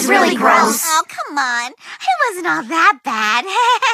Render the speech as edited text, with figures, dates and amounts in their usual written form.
was really gross. Oh, come on. It wasn't all that bad.